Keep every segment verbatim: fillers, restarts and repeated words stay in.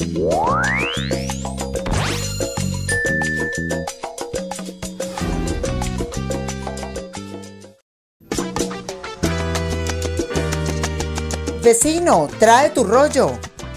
Vecino, trae tu rollo.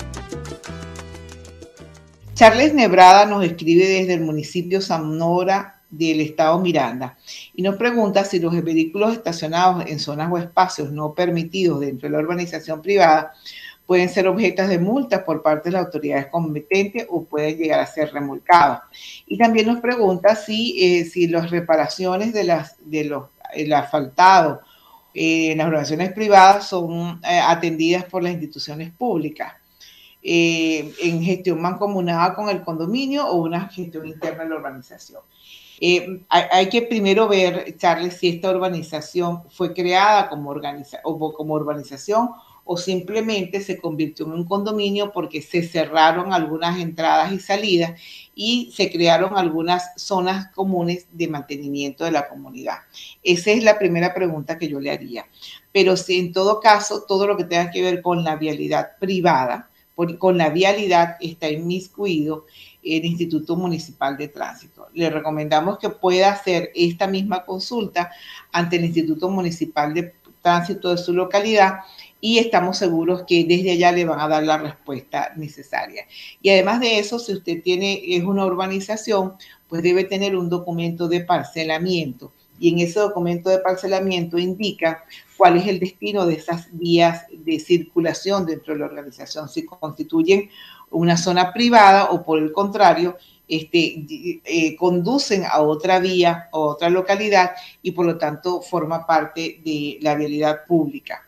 Charles Nebrada nos escribe desde el municipio Zamora del estado Miranda y nos pregunta si los vehículos estacionados en zonas o espacios no permitidos dentro de la urbanización privada pueden ser objetos de multas por parte de las autoridades competentes o pueden llegar a ser remolcados. Y también nos pregunta si, eh, si las reparaciones de, las, de los, el asfaltado eh, en las urbanizaciones privadas son eh, atendidas por las instituciones públicas. Eh, en gestión mancomunada con el condominio o una gestión interna de la urbanización. Eh, hay, hay que primero ver, Charles, si esta urbanización fue creada como, organiza o como urbanización o simplemente se convirtió en un condominio porque se cerraron algunas entradas y salidas y se crearon algunas zonas comunes de mantenimiento de la comunidad. Esa es la primera pregunta que yo le haría. Pero si en todo caso, todo lo que tenga que ver con la vialidad privada, por, con la vialidad está inmiscuido el Instituto Municipal de Tránsito. Le recomendamos que pueda hacer esta misma consulta ante el Instituto Municipal de Tránsito de su localidad y estamos seguros que desde allá le van a dar la respuesta necesaria. Y además de eso, si usted tiene, es una urbanización, pues debe tener un documento de parcelamiento. Y en ese documento de parcelamiento indica cuál es el destino de esas vías de circulación dentro de la organización, si constituyen una zona privada o por el contrario, este, eh, conducen a otra vía o otra localidad y por lo tanto forma parte de la vialidad pública.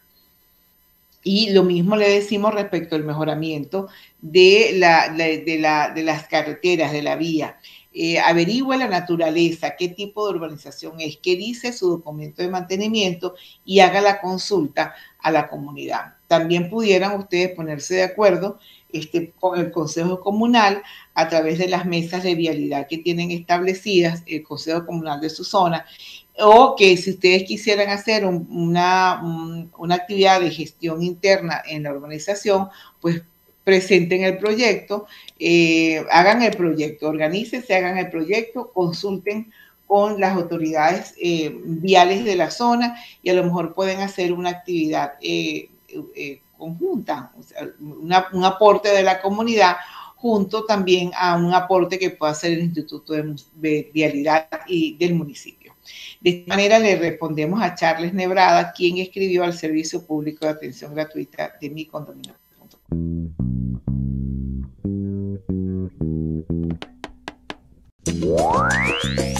Y lo mismo le decimos respecto al mejoramiento de, la, de, la, de las carreteras, de la vía. Eh, averigüe la naturaleza, qué tipo de urbanización es, qué dice su documento de mantenimiento y haga la consulta a la comunidad. También pudieran ustedes ponerse de acuerdo este, con el Consejo Comunal a través de las mesas de vialidad que tienen establecidas el Consejo Comunal de su zona, o que si ustedes quisieran hacer un, una, un, una actividad de gestión interna en la urbanización, pues presenten el proyecto, eh, hagan el proyecto, organícense, hagan el proyecto, consulten con las autoridades eh, viales de la zona y a lo mejor pueden hacer una actividad eh, eh, conjunta, o sea, una, un aporte de la comunidad junto también a un aporte que pueda hacer el Instituto de Vialidad y del municipio. De esta manera le respondemos a Charles Nebrada, quien escribió al Servicio Público de Atención Gratuita de mi condominio punto com.